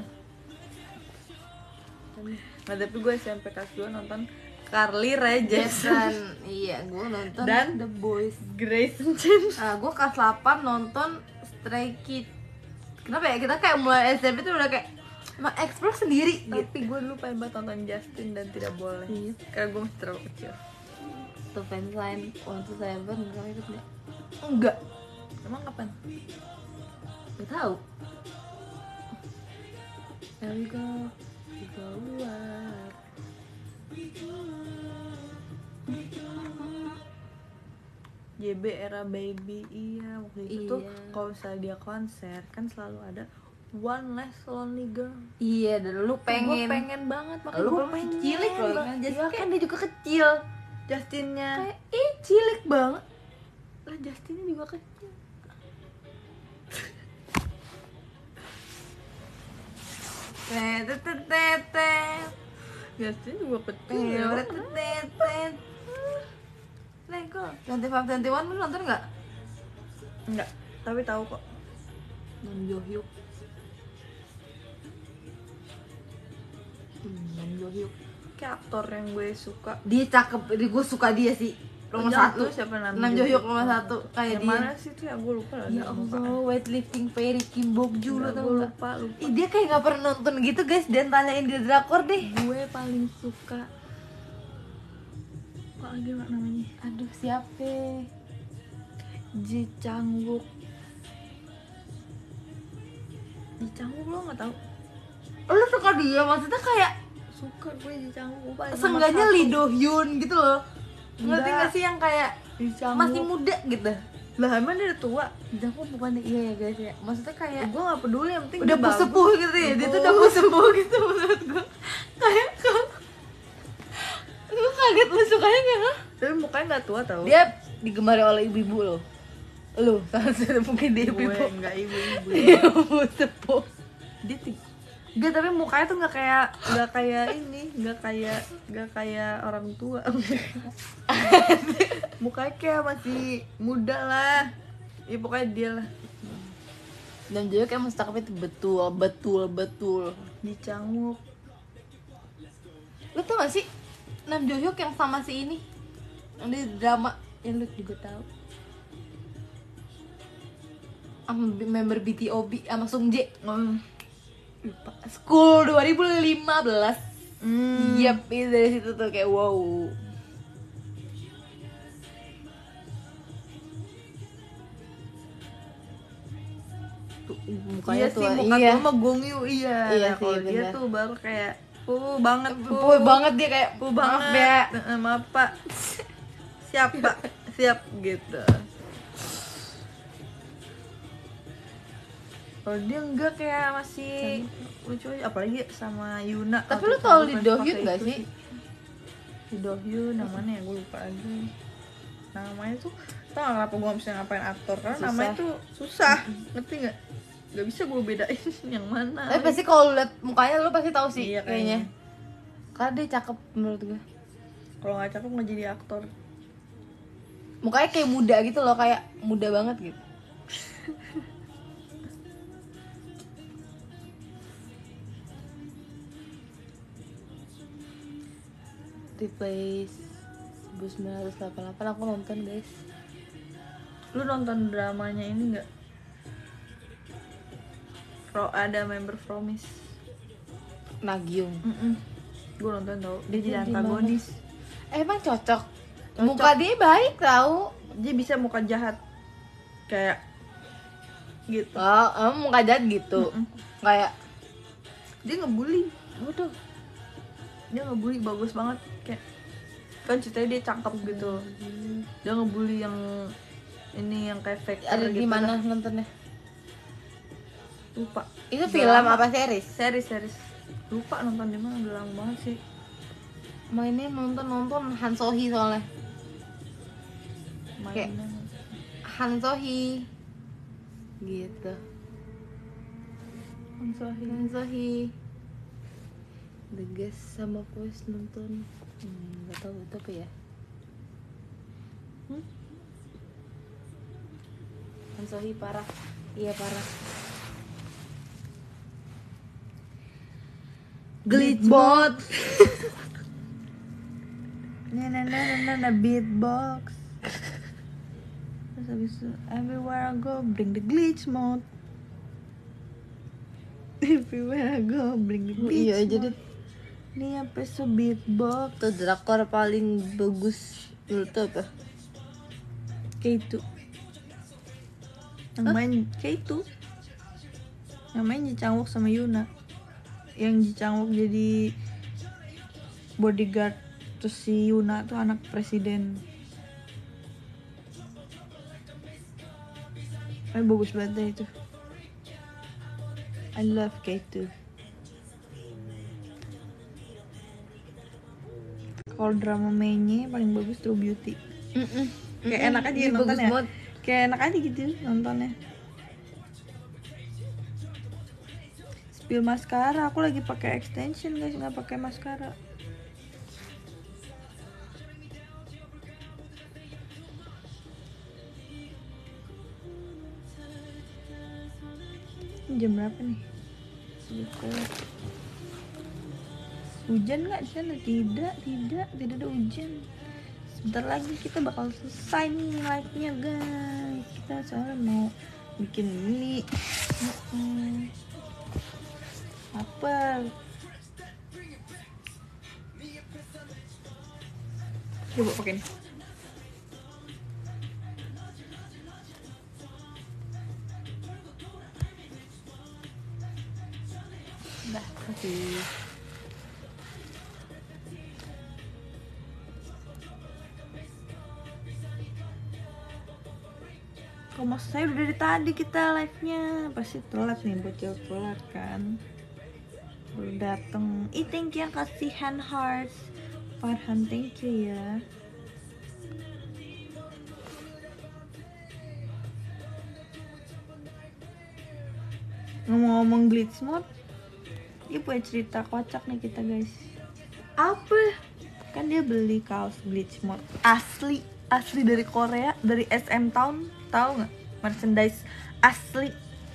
Nah tapi gue SMP kelas 2 nonton Carly Rae Jepsen Iya, gue nonton Dan The Boys. Grace Chen. Nah, gue kelas 8 nonton Stray Kids. Kenapa ya? Kita kayak mulai SMP tuh udah kayak explore sendiri gitu. Tapi gue dulu pengen banget nonton Justin dan tidak boleh. Iya. Karena gue masih terlalu kecil. Tuh fansign untuk Cyber, kamu ikut nggak? Enggak. Emang kapan? Gak tahu. There we go. We go luar. JB era baby, iya waktu itu tuh Iya. kalau misalnya dia konser kan selalu ada One Less Lonely Girl. Iya, dan lu Gue pengen. pengen banget, makanya Lu gue belum cilik loh kan. Jadi Iya kan dia juga kecil. Justinnya Kayak cilik banget. lah, Justinnya juga kecil. Tetetetet. Justin juga kecil. Iya, tetetetet. Lego. 25-21 lu nonton nggak? Enggak, tapi tahu kok. Nam Jo Hyuk. Nam Jo Hyuk. Kayak aktor yang gue suka. Dia cakep, gue suka dia sih. Nomor Jangan 1 tuh siapa namanya? Nam Jo Hyuk nomor 1 kayak Yang dia. mana sih tuh ya, gue lupa lah. Ya Allah, weightlifting Perry Kim Bok Ju lo tau gue nggak? lupa. Ih, dia kayak nggak pernah nonton gitu guys, dan tanyain dia drakor deh. Gue paling suka apa lagi mak namanya? Aduh, siapa? Ji Chang-wook. Ji Chang-wook lo nggak tahu? Lu suka dia, maksudnya kayak Suka gue Ji Chang-wook paling nomor seenggaknya 1. Lee Do Hyun gitu loh. Ngerti Enggak. gak sih yang kayak Ji Chang-wook masih muda gitu? lah, emang dia udah tua. Jangan bukan iya ya guys ya. Maksudnya kayak Gue nggak peduli, yang penting udah dia bagus. sepuh gitu ya. Dia tuh udah sepuh gitu menurut gue. Kayak lu kaget, lu sukanya nggak? Tapi mukanya nggak tua tau. Dia digemari oleh ibu-ibu loh. Lu salah satu mungkin dia gue ibu-ibu. nggak ibu-ibu. Ibu sepuh. Dia Gak, tapi mukanya tuh nggak kayak ini, nggak kayak orang tua. Mukanya kayak masih muda lah. Ya pokoknya dia lah. Nam Jo Hyuk kayak Mustaqim itu betul. Ji Chang-wook. Lu tau gak sih Nam Jo Hyuk yang sama si ini yang di drama yang lu juga tahu, sama member BTOB sama Sung Jae, lupa, School 2015. Yep, itu dari situ tuh kayak wow. Tuh, mukanya Iya tuh sih, muka iya. tuh sama Gong Yoo, iya. Iya Nah, kalau sih, dia bener. tuh baru kayak banget, Puy banget dia kayak Puh maaf banget. ya. Maaf Pak. Siap Pak, siap gitu. Kalau dia enggak kayak masih lucu aja, apalagi sama Yuna. Tapi Waktu lu tau itu Lee pas Do pakai Hyun gak itu sih? Lee Do Hyun namanya ya, gue lupa lagi. Namanya tuh, tau gak kenapa gue bisa ngapain aktor? Karena Susah. namanya tuh susah, ngerti gak? Gak bisa gue bedain yang mana. Tapi pasti kalau lu liat mukanya lu pasti tahu sih Iya, kayaknya. kayaknya. Karena dia cakep menurut gue. Kalau nggak cakep nggak jadi aktor. Mukanya kayak muda gitu loh, kayak muda banget gitu. Replace 1988 aku nonton guys. Lu nonton dramanya ini nggak? Ada member Promise. Nagyung. Gue nonton tau. Dia jadi Di mana? antagonis. Emang cocok. Cocok. Muka dia baik tau. Dia bisa muka jahat kayak gitu. Muka jahat gitu. Kayak Dia ngebully. waduh. Dia ngebully bagus banget kayak kan ceritanya dia cakep gitu. Dia ngebully yang ini yang kayak fake Ada gitu di mana dah. nontonnya? Lupa. Itu Udah film lama. apa series? Series. Lupa nonton di mana, udah lama banget sih. Mainnya nonton Han Sohee soalnya. Kayak- Mainan. Han Sohee gitu. Han Sohee The Guest sama Poise nonton. Nggak tahu itu apa ya. Han Sohee parah. Iya parah. Glitchbot. na beatbox. Terus habis itu everywhere I go bring the glitch mode. Everywhere I go bring the glitch Iya, mode. jadi Ini apa so beatbox? tuh drakor paling bagus menurut lo apa? K2. Yang main K2. Yang main Ji Chang-wook sama Yuna. Yang Ji Chang-wook jadi bodyguard, terus si Yuna tuh anak presiden. Bagus banget deh itu. I love K2. Kalau drama mainnya paling bagus True Beauty. Kayak enak aja Ini bagus nontonnya. banget. Kayak enak aja gitu nontonnya. Spill maskara, aku lagi pakai extension guys, nggak pakai maskara. Ini jam berapa nih? Hujan nggak di sana? Tidak ada hujan. Sebentar lagi kita bakal selesai nih live-nya guys. Kita soalnya mau bikin ini. Apa? Coba pakai nih. Dah, kasih. Kok maksud saya udah dari tadi kita live-nya. Pasti telat nih, bocil telat kan. Baru dateng. Thank you yang kasih hand hearts. Farhan, thank you ya. Ngomong-ngomong glitch mode, dia punya cerita kocak nih kita guys. Apa? Kan dia beli kaos glitch mode asli dari Korea, dari SM Town, tahu nggak? Merchandise asli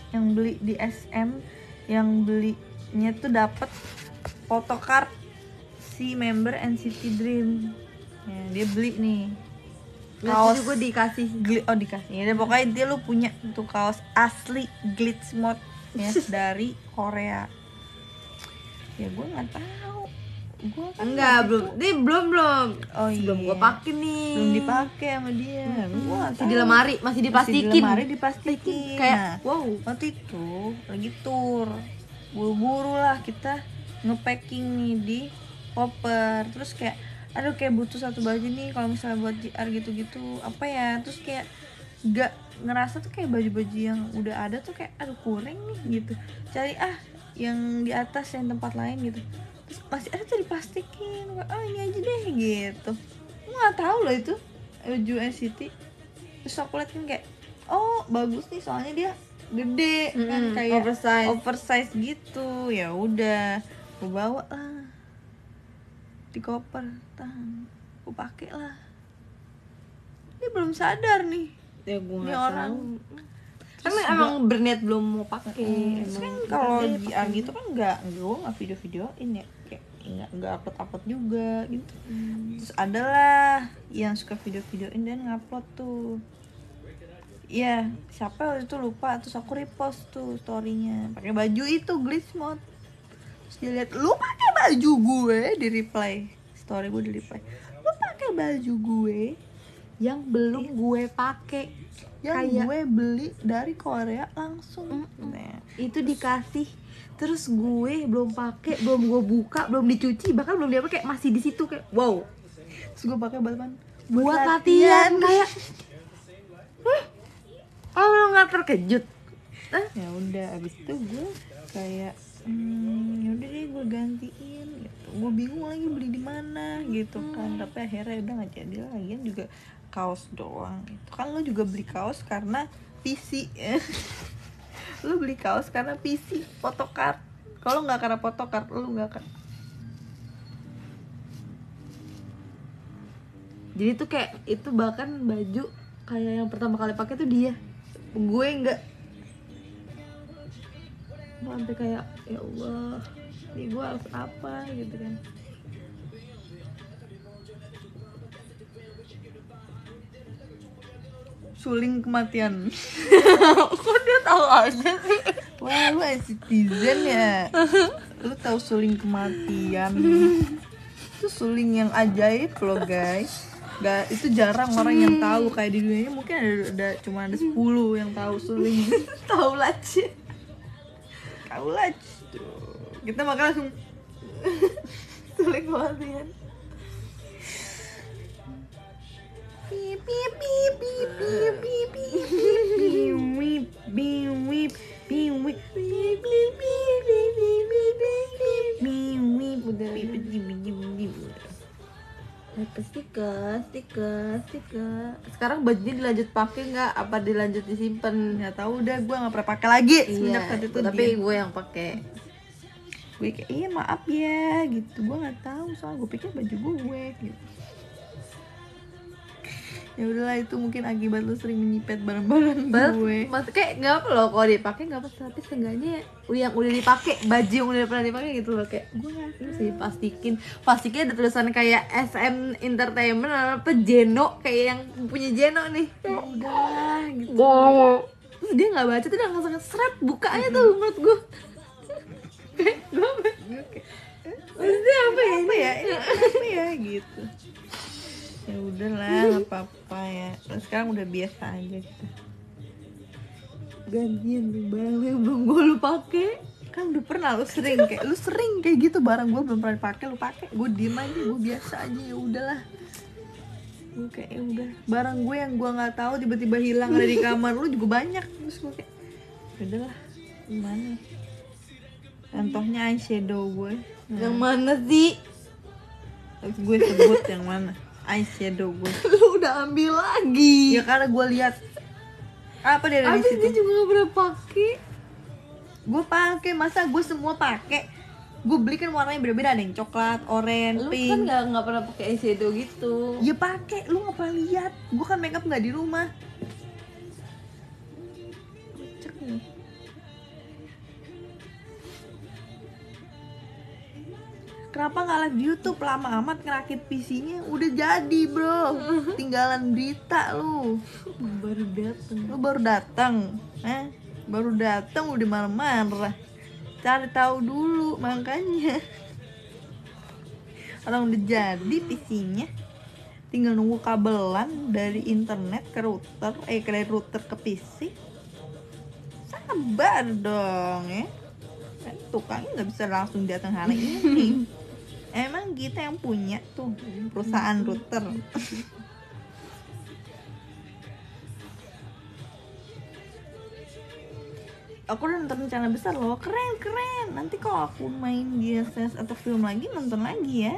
yang beli di SM, yang belinya tuh dapet photocard si member NCT Dream. Ya, dia beli nih Kaos juga dikasih. dikasih. Ya, pokoknya dia lu punya tuh kaos asli glitch mode ya dari Korea. Ya gue nggak tahu. Gue kan Enggak, waktu belum. itu- Ini belum. Oh Belum iya. gua pakai nih. Belum dipakai sama dia. Gua nggak Masih di tahu. lemari, masih diplastikin. Masih di lemari diplastikin. Kayak Nah, wow. waktu itu lagi tour, buru-buru lah kita ngepacking nih di koper. Terus kayak aduh kayak butuh satu baju nih kalau misalnya buat JR gitu-gitu apa ya. Terus kayak gak ngerasa tuh kayak baju-baju yang udah ada tuh kayak aduh kurang nih gitu. Cari yang di atas yang tempat lain gitu. Terus masih ada tuh diplastikin. Ini aja deh gitu. Gue nggak tahu loh itu baju NCT. Terus aku liat kan kayak oh bagus nih soalnya dia gede kan kayak oversize gitu. Ya udah gue bawa lah di koper, gue pakai lah. Dia belum sadar nih. Ya gua Ini nggak orang. tahu. Kan emang berniat belum mau pakai. Terus kan Emang kalau dia di pakai. gitu kan gue nggak video-videoin ya, kayak nggak upload juga gitu. Terus adalah yang suka video-videoin dan ngupload tuh. Iya, siapa waktu itu lupa, terus aku repost tuh storynya pakai baju itu glitch mode. Terus dia lihat lu pakai baju gue, di reply story gue, di reply lu pakai baju gue Yang belum gue pakai. yang Kayak- gue beli dari Korea langsung. Nah, Itu dikasih, terus gue belum pakai, belum gue buka, belum dicuci, bahkan belum dia pakai, masih di situ kayak wow. terus gue pakai buat apaan? Buat latihan kayak oh lo nggak terkejut. Ya udah abis itu gue kayak ya udah deh gue gantiin gitu. Gue bingung lagi beli di mana gitu kan, tapi akhirnya udah nggak jadi lagi. Juga kaos doang gitu kan. Lo juga beli kaos karena PC lo beli kaos karena PC photocard. Kalau nggak karena photocard lo nggak akan. Jadi tuh kayak itu bahkan baju kayak yang pertama kali pakai tuh dia, gue nggak. Gue sampai kayak ya Allah, ini gue harus apa gitu kan. Suling kematian. Kok dia tahu aja sih? Wah lu citizen ya. Lu tahu suling kematian. Itu suling yang ajaib loh guys. Gak, itu jarang orang yang tahu. Kayak di dunia ini mungkin ada cuma ada 10 yang tahu suling. Tahu lah sih. Tahu lah. Kita makan langsung Sulit kematian. Pip pip pip pip pip pip pip pip pip pip Udah. pip. Stiker. Sekarang bajunya dilanjut pakai nggak? Apa dilanjut disimpan? Nggak tahu udah, gue nggak pernah pakai lagi semenjak saat itu. tapi dia. gue yang pakai. Gue kayak iya maaf ya gitu, gue nggak tahu soal gue pikir baju gue gitu. Ya udahlah, itu mungkin akibat lu sering menyipet barang-barang gue. Kayak nggak apa loh kalau dipakai nggak apa, tapi seenggaknya yang udah dipakai, baju yang udah pernah dipakai gitu loh, kayak Gue nggak ini sih pastinya ada tulisan kayak SM Entertainment apa Jeno, kayak yang punya Jeno nih. ya udahlah gitu. Terus dia nggak baca tuh, dia langsung seret bukanya tuh menurut gue. Gue kayak Maksudnya apa ya? apa ya ini apa ya gitu. Ya udahlah nggak apa-apa ya. Terus sekarang udah biasa aja gitu. Gantian tuh barang yang belum gue lu pakai. Kan udah pernah lu sering kayak gitu, barang gue belum pernah dipakai lu pakai, gue diem aja, gue biasa aja. Ya udahlah, gue kayak ya udah, barang gue yang gue nggak tahu tiba-tiba hilang ada di kamar lu juga banyak. Terus gue kayak ya udahlah, gimana. Contohnya eyeshadow gue. Yang mana sih? Terus gue sebut yang mana eyeshadow gue. Lu udah ambil lagi. Ya karena gue lihat apa dia dari Abis dia situ. juga gak pernah pakai. Gue pakai, masa gue semua pakai. Gue beli kan warnanya beda-beda, ada yang coklat, oranye, Lu pink. kan gak pernah pakai eyeshadow gitu. Ya pakai, lu nggak pernah lihat. Gue kan makeup nggak di rumah. Cek nih. Kenapa nggak live di YouTube? Lama amat ngerakit PC-nya. Udah jadi bro, tinggalan berita lu. Baru dateng. Lu baru datang, baru datang udah marah-marah. Cari tahu dulu makanya. Orang udah jadi PC-nya, tinggal nunggu kabelan dari internet ke router, dari router ke PC. Sabar dong ya. Kan tukangnya nggak bisa langsung datang hari ini. Emang kita yang punya tuh perusahaan router. Aku udah nonton rencana besar loh, keren. Nanti kalau aku main di SS atau film lagi, nonton lagi ya.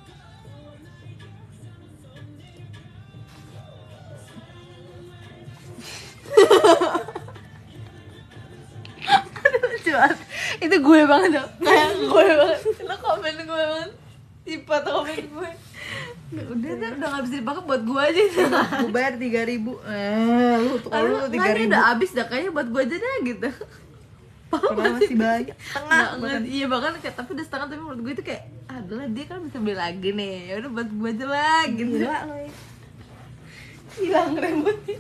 Lucu banget. Itu gue banget dong. Kayak gue banget. Lo komen gue banget. Tipe atau komen gue. Udah gak bisa dipakai buat gue aja. Gue bayar 3.000. Lu tuh kalau lu 3.000 udah habis dah kayaknya buat gue aja deh gitu. padahal masih banyak. Setengah bahkan. Iya bahkan kayak tapi udah setengah, tapi menurut gue itu kayak adalah dia kan bisa beli lagi nih. Ya udah buat gue aja lah gitu. Gila lo ya. Hilang remote.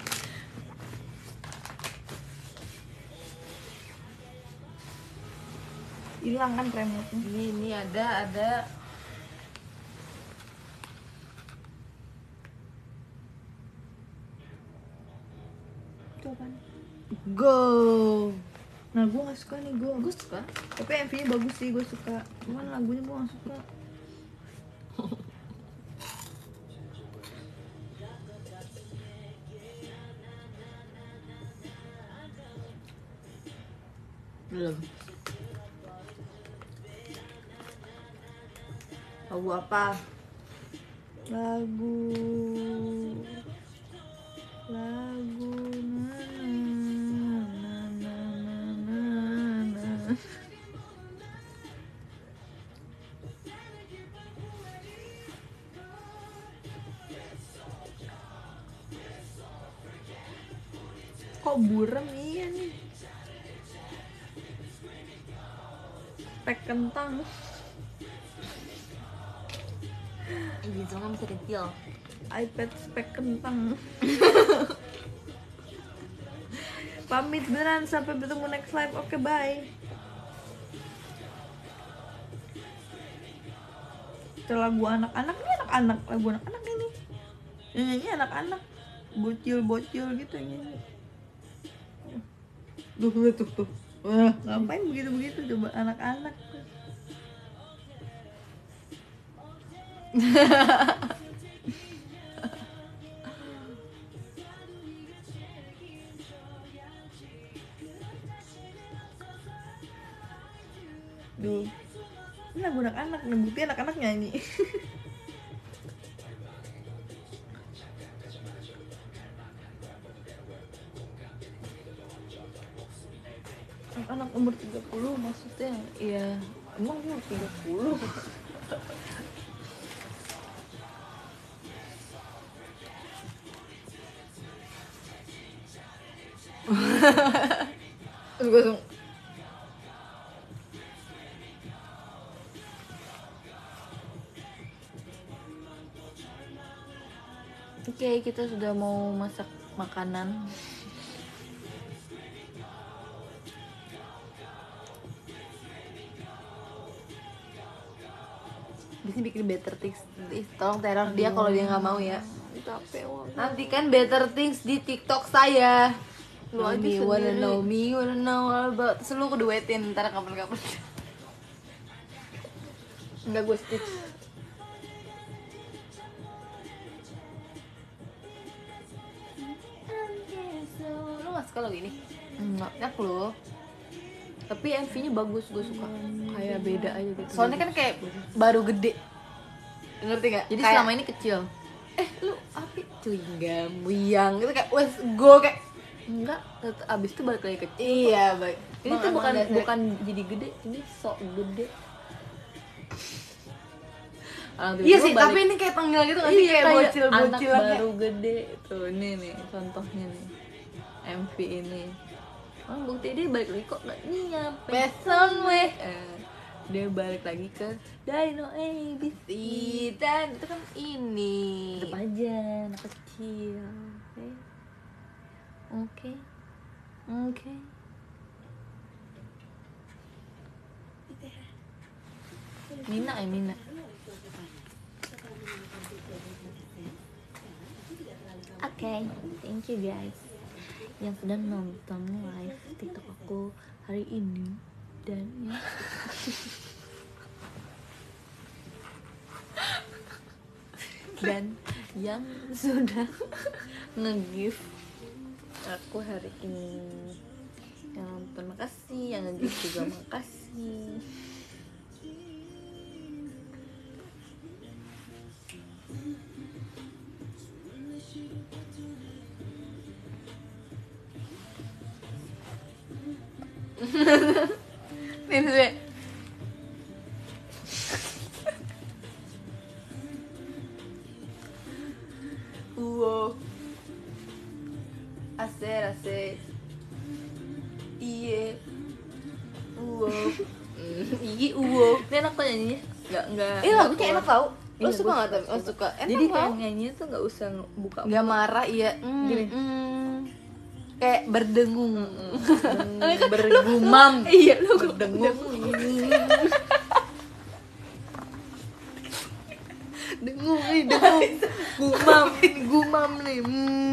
Hilang kan remote-nya. Ini ada. Itu apaan? Go. Nah gue gak suka nih gue. Gue suka. Tapi MV-nya bagus sih, gue suka. Cuman lagunya gue gak suka. Belum. Lagu apa? Lagu na. Kok buram iya nih. Spek kentang. Gitu kan bisa kecil. iPad spek kentang. Pamit beneran, sampai bertemu next live. Oke, bye. Itu lagu anak-anak, ini anak-anak, lagu anak-anak ini. Yang nyanyi anak-anak, bocil-bocil gitu yang nyanyi. Tuh. Wah, ngapain begitu-begitu coba anak-anak. Duh, ini lagu anak-anak, bukti anak-anak nyanyi. Anak umur 30 maksudnya. Iya, emang umur 30. Terus gue langsung Oke, kita sudah mau masak makanan. Bisa bikin better things. Tolong teror dia kalau dia nggak mau ya. Capek banget. Nanti kan better things di TikTok saya. Lu aja Me, wanna sendiri. know me, wanna know all about. Terus lu keduetin ntar kapan-kapan. Enggak, gue stitch. Lu nggak suka lagu ini? Enggak. Enak lu. Tapi MV-nya bagus, gue suka. Kayak beda aja gitu. Soalnya kan kayak baru gede. Ngerti gak? Jadi Kayak, selama ini kecil. lu api chewing gum, buyang gitu kayak wes go kayak Enggak, abis itu balik lagi kecil. iya baik. Ini tuh bukan jadi gede, ini sok gede. Iya sih, tapi ini kayak tengil gitu nggak sih, kayak bocil-bocilan anak kayak baru gede. Tuh, ini nih contohnya nih. MV ini. Oh, bukti dia balik lagi kok gak nyampe. Beson weh. dia balik lagi ke Dino ABC. Dan itu kan ini. Tetep aja anak kecil. Oke. Mina. Oke, thank you guys yang sudah nonton live TikTok aku hari ini dan yang sudah nge-gift aku hari ini. Yang nonton makasih, yang nge-gift juga makasih. Nih. Wow. Asik. Iya. Wow. Iya, wow. Ini enak kok nyanyinya. Enggak. Lagunya enak tau. Lo Iya, suka gua nggak suka, tuh? Oh, suka. Enak Jadi tau. kayak nyanyinya tuh nggak usah buka. Nggak marah, iya. Gini. Kayak berdengung. Bergumam. Iya, lu Berdengung. dengung nih, gumam nih.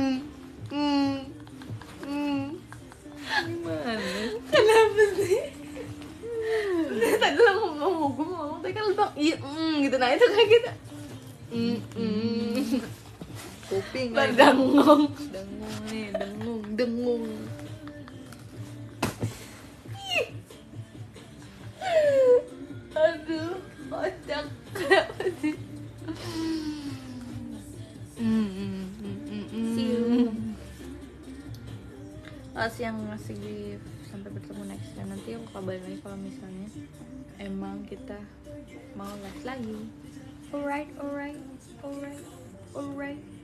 Gimana? Kenapa sih? Tadi lo ngomong, gue mau ngomong, tapi kan lo bilang iya, gitu. Nah itu kayak gitu. Kuping Berdengung. dengung nih, dengung. Aduh, kocak. Kenapa sih? See you. Makasih yang ngasih gift. Sampai bertemu next time. Nanti aku kabarin lagi kalau misalnya emang kita mau live lagi. Alright.